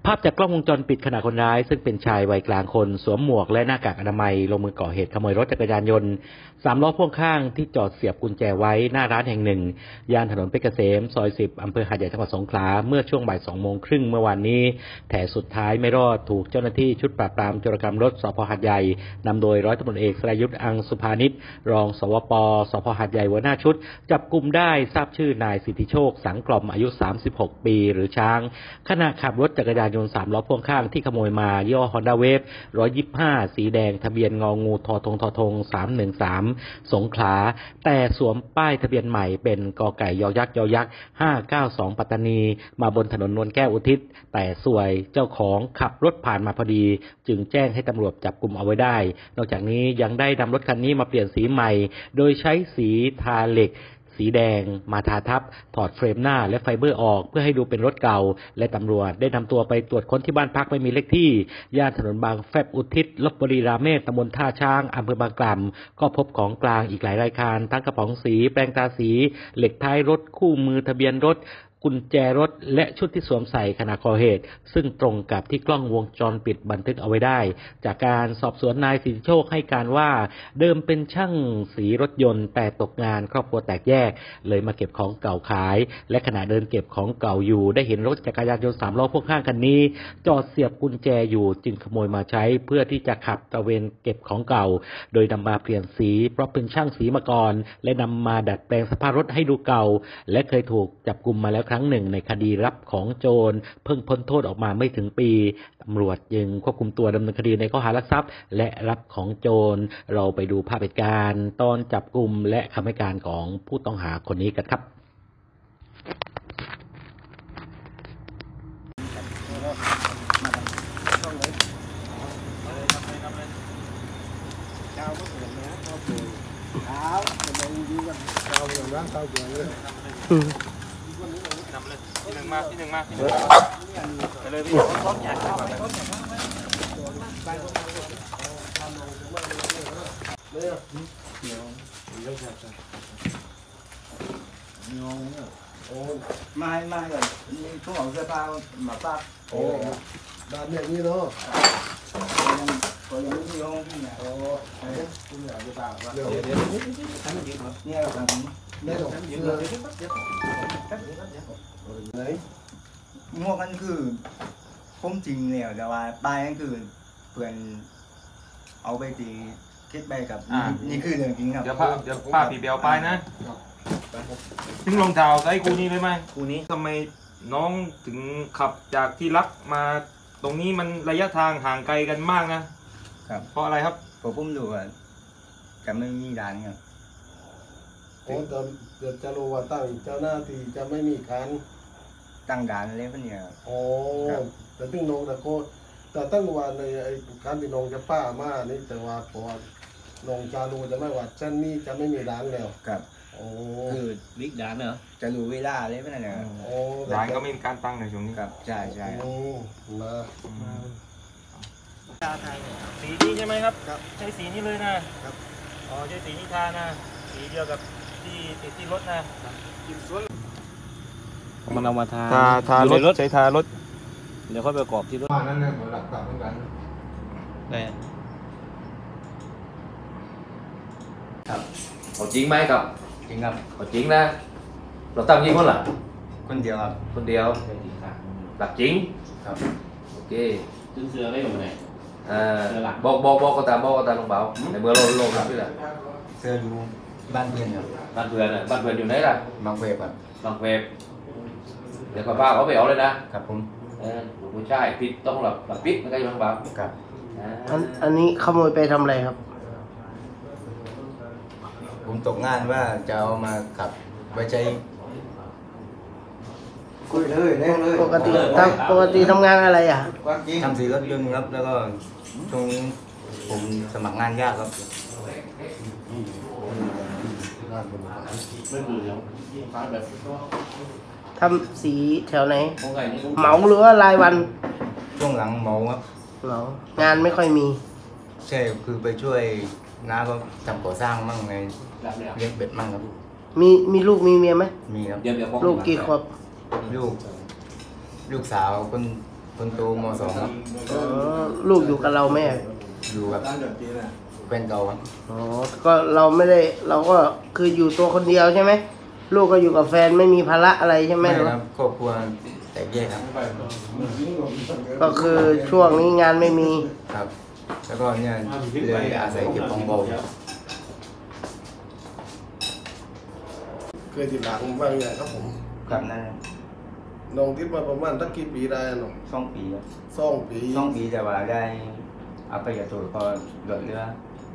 ภาพจากกล้องวงจรปิดขณะคนร้ายซึ่งเป็นชายวัยกลางคนสวมหมวกและหน้ากากอนามัยลงมือก่อเหตุขโมยรถจักรยานยนต์3 ล้อพ่วงข้างที่จอดเสียบกุญแจไว้หน้าร้านแห่งหนึ่งย่านถนนเพชรเกษมซอย10อำเภอหาดใหญ่จังหวัดสงขลาเมื่อช่วงบ่าย 2:30 เมื่อวานนี้แต่สุดท้ายไม่รอดถูกเจ้าหน้าที่ชุดปราบปรามโจรกรรมรถสพหาดใหญ่นำโดยร้อยตำรวจเอกสรายุทธ อังสุภานิชรองสวปสพหาดใหญ่หัวหน้าชุดจับกุมได้ทราบชื่อนายสิทธิโชคสังกล่อมอายุ36 ปีหรือช้างขณะขับรถจักรยานยนต์3 ล้อพ่วงข้างที่ขโมยมายี่ห้อ Honda Wave 125สีแดงทะเบียนงองูทท313สงขลาแต่สวมป้ายทะเบียนใหม่เป็นกไก่ยอยักษ์592ปัตตานีมาบนถนนนวลแก้วอุทิศแต่สวยเจ้าของขับรถผ่านมาพอดีจึงแจ้งให้ตำรวจจับกุมเอาไว้ได้นอกจากนี้ยังได้นำรถคันนี้มาเปลี่ยนสีใหม่โดยใช้สีทาเหล็กสีแดงมาทาทับถอดเฟรมหน้าและไฟเบอร์ออกเพื่อให้ดูเป็นรถเก่าและตำรวจได้นำตัวไปตรวจค้นที่บ้านพักไม่มีเลขที่ย่านถนนบางแฟบอุทิศลพบุรีราเมศตำบลท่าช้างอำเภอบางกล่ำก็พบของกลางอีกหลายรายการทั้งกระป๋องสีแปรงตาสีเหล็กท้ายรถคู่มือทะเบียนรถกุญแจรถและชุดที่สวมใส่ขณะก่อเหตุซึ่งตรงกับที่กล้องวงจรปิดบันทึกเอาไว้ได้จากการสอบสวนนายสิทธิโชคให้การว่าเดิมเป็นช่างสีรถยนต์แต่ตกงานครอบครัวแตกแยกเลยมาเก็บของเก่าขายและขณะเดินเก็บของเก่าอยู่ได้เห็นรถจักรยานยนต์3 ล้อพ่วงข้างคันนี้จอดเสียบกุญแจอยู่จึงขโมยมาใช้เพื่อที่จะขับตระเวนเก็บของเก่าโดยนำมาเปลี่ยนสีเพราะเป็นช่างสีมาก่อนและนำมาดัดแปลงสภาพรถให้ดูเก่าและเคยถูกจับกุมมาแล้วครั้งหนึ่งในคดีรับของโจรเพิ่งพ้นโทษออกมาไม่ถึงปีตำรวจยังควบคุมตัวดำเนินคดีในข้อหาลักทรัพย์และรับของโจรเราไปดูภาพเหตุการณ์ตอนจับกุมและคำให้การของผู้ต้องหาคนนี้กันครับที่หนึ่งมาไปเลยพี่พร้อมอยากเข้าไปไม่เลยนี่พวกของเสื้อผ้ามาซักโอ้ด้านเนี่ยนี่เนาะก็ยังไม่มีห้องที่เนี่ยโอ้คุณอยากจะตามว่าเดี๋ยวเนี่ยเราทำได้หรอไหนงวกนั่นคือผมจริงเนี่ยแต่ว่าปลายนั่นคือเพื่อนเอาไปตีคิดไปกับนี่คือเรื่องจริงครับเดี๋ยวพาปีเบลไปนะถึงรองเท้าไอ้คู่นี้เลยไหมคู่นี้ทำไมน้องถึงขับจากที่รักมาตรงนี้มันระยะทางห่างไกลกันมากนะครับเพราะอะไรครับผมดูว่าจะไม่มีด่านครับโอ้เดี๋ยวจะรู้ว่าตั้งเจ้าหน้าที่จะไม่มีการตั้งด่านอะไรพวกนี้โอ้แต่ตึ้งนงแต่โคแต่ตั้งว่าในไอ้การที่นงจะป้ามานี่แต่ว่าพอนงจะรู้จะไม่ว่าเช่นนี้จะไม่มีด่านแล้วครับโอ้คือบิ๊กด่านเหรอจะรู้เวลาอะไรพวกนั้นนะโอ้ด่านก็ไม่มีการตั้งในช่วงนี้ครับใช่นะสีนี้ใช่ไหมครับใช้สีนี้เลยนะครับอ๋อใช้สีนี้ทานะสีเดียวกับที่ติดที่รถนะมันเอามาทารถใช้ทารถเดี๋ยวค่อยประกอบที่รถนั่นเนี่ยเหมือนหลักฐานเหมือนกันได้ครับเขาจริงไหมครับจริงครับเขาจริงนะเราตั้งยิงคนหรอคนเดียวครับคนเดียวหลักจริงครับโอเคซึ่งเสือได้อยู่ไหนบอกก็ตามลงเบาในเมื่อเราลงครับพี่ล่ะเสื้อดูบ้านเพื่อนครับบ้านเพื่อนอยู่ไหนล่ะบางเวฟครับบางเวฟเดี๋ยวป้าเขาไปเอาเลยนะครับผมผู้ชายปิดต้องหลับปิดมันก็อยู่บางเบาครับอันนี้ขโมยไปทำอะไรครับผมตกงานว่าจะเอามาขับไว้ใช้คุยเลยเล่นเลยปกติทำงานอะไรอ่ะทำสีรถยนต์ครับแล้วก็ช่วงนี้ผมสมัครงานยากครับทำสีแถวไหนเหมาหรือว่ารายวันช่วงหลังเหมาครับงานไม่ค่อยมีใช่คือไปช่วยน้าก็ทำก่อสร้างมั่งในเลี้ยงเป็ดมั่งครับมีลูกมีเมียไหมมีครับลูกกี่ขวบลูกสาวคนคนโตม.2ครับอ๋อลูกอยู่กับเราแม่อยู่กับแฟนเก่าครับอ๋อก็เราไม่ได้เราก็คืออยู่ตัวคนเดียวใช่ไหมลูกก็อยู่กับแฟนไม่มีภาระอะไรใช่ไหมไม่หรือครับครอบครัวแตกแยกครับก็คือช่วงนี้งานไม่มีครับ แล้วก็เนี่ยเลยอาศัยเก็บของเบาเคยติดหลังบ้างอย่างครับผมกับนั่นน้องคิดว่าประมาณสักกี่ปีได้น้อง 2 ปีครับ 2 ปี 2 ปีแต่ว่าได้เอาไปกับตัวก็หลดเรือ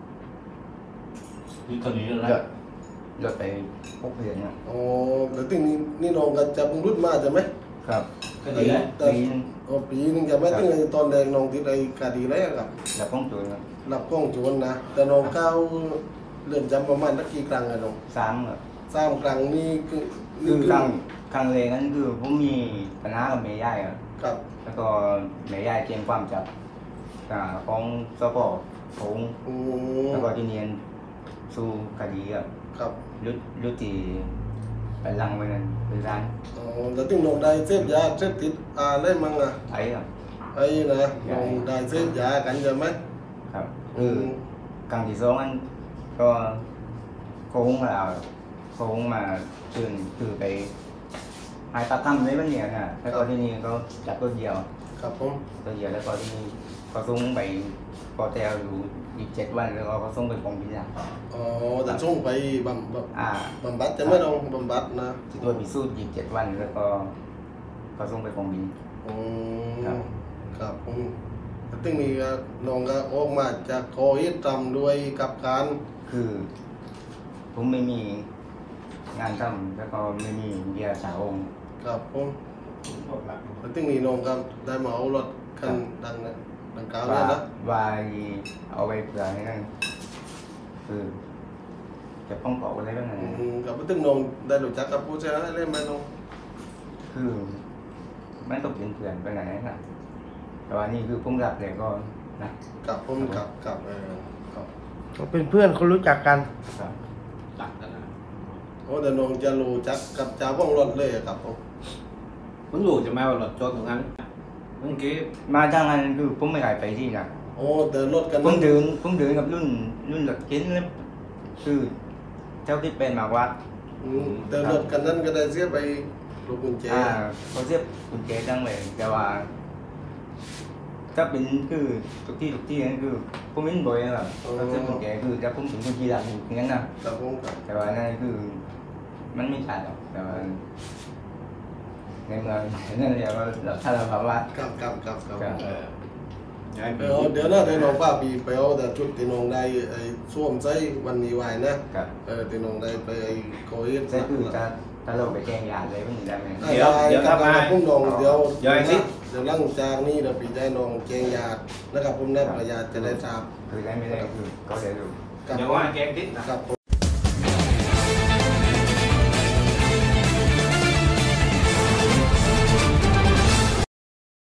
นี่ตอนนี้แล้วหลดหลดไป6 เดือนครับอ๋อแต่ตึงนี่น้องก็จะเพิ่งรุ่นมาใช่ไหมครับก็ดีแล้วแต่ปีนึงอ๋อปีนึงจะไม่ตึงตอนแดงน้องติดไอ้คดีแรกครับแล้วป้องตัวครับรับกล้องโจรนะแต่น้องเข้าเรือนจำประมาณสักกี่ครั้งอะน้อง 3ครับ 3 ครั้งนี่คือคือครั้งแรกนั้นคือผมมีปัญหากับแม่ยายครับครับแล้วก็แม่ยายแจ้งความจับของสปผงอืมแล้วก็ที่เนียนสู้คดีครับครับยุติไปลังไว้นั่นเป็นร้านอ๋อแต่ตึงน้องได้เสพยาเสพติดอะไรมั่งอะไอ้ครับไอ้นะน้องได้เสพยากันใช่ไหมครับคือครั้งที่ 2นั้นก็เขาคงมาตื่นคือไปหายตาตั้มในวันเนี้ยนะแล้วก็ที่นี่เขาจับตัวเดียวครับผมตัวเดียวแล้วก็ที่นี่เขาส่งไปพอแถวอยู่อีก7 วันแล้วก็เขาส่งไปกองพิจารณาอ๋อแต่ช่วงไปบำบัดจะไม่ต้องบำบัดนะที่ตัวจพิสูจน์อีก7 วันแล้วก็เขาส่งไปกองบินอืมครับครับผมตึงนี้ก็น้องก็ออกมาจากคอฮิตทำด้วยกับการคือผมไม่มีงานทำแล้วก็ไม่มีเบียร์สาวองค์ครับผมตึงนี้น้องก็ได้มาเอารถคันดังกล่าวว่าเนี่ยนะว่าเอาไปเผื่อให้นั่นคือจะป้องกันอะไรบ้างไงกับตึงน้องได้รู้จักกับผู้เสียหายเล่นไหมน้องคือมันต้องเป็นเพื่อนไปไหนนะแต่ว่านี่คือผมรับเลยก็นะกับผมกับครับก็เป็นเพื่อนคนรู้จักกันครับตัดกันนะโอ้แต่น้องจะรู้จักกับเจ้าของรถเลยอะครับผมเพิ่งรู้จะมาว่าหลอดจอดตรงนั้นเมื่อกี้มาทางนั้นคือผมไม่ได้ไปที่นะโอ้เดินรถกันผมเดินกับรุ่นหลักเกณฑ์แล้วคือเจ้าที่เป็นมากว่าเดินรถกันนั้นก็ได้เสียไปลูกกุญแจเขาเสียบกุญแจจังเลยแต่ว่าถ้าเป็นคือทุกที่นั่นคือผมเห็นบ่อยนะเขาเสียบกุญแจคือจะผมถึงกุญแจหลักอยู่อย่างนั้นนะครับผมครับแต่ว่านั่นคือมันไม่ใช่หรอกแต่ว่าในเมืองนั่นเรียกว่าถ้าเราภาวะครับครับเดี๋ยวนะเดี๋ยวน้องป้าปีไปเอาแต่ชุดที่น้องได้ไอ้สวมใส่วันนี้ไว้นะครับ ที่น้องได้ไปไอ้โควิดใช่คือถ้าเราไปแจ้งยาอะไรพวกนี้ได้ไหมเดี๋ยวถ้ามาพุ่งน้องเดี๋ยวเดี๋ยวอย่างนี้เดี๋ยวหลังจากนี้เดี๋ยวปีได้น้องแกงยาดนะครับผมได้ประหยัดจะได้ทราบคือได้ไม่ได้คือก็เดี๋ยวดูครับเดี๋ยวว่าแกงดิษนะครับผม